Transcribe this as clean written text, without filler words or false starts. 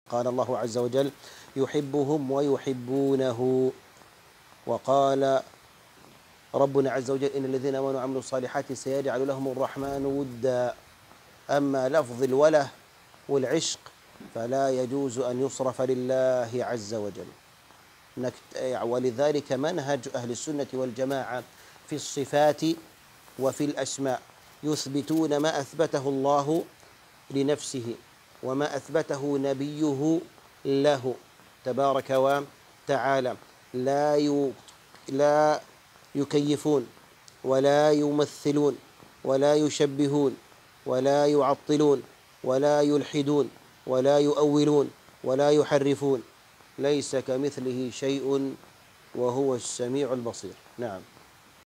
قال الله عز وجل: يحبهم ويحبونه. وقال ربنا عز وجل: إن الذين آمنوا وعملوا الصالحات سيجعل لهم الرحمن ودا. أما لفظ الوله والعشق فلا يجوز أن يصرف لله عز وجل. ولذلك منهج أهل السنة والجماعة في الصفات وفي الأسماء يثبتون ما أثبته الله لنفسه وما أثبته نبيه له تبارك وتعالى، لا يكيفون ولا يمثلون ولا يشبهون ولا يعطلون ولا يلحدون ولا يؤولون ولا يحرفون. ليس كمثله شيء وهو السميع البصير. نعم.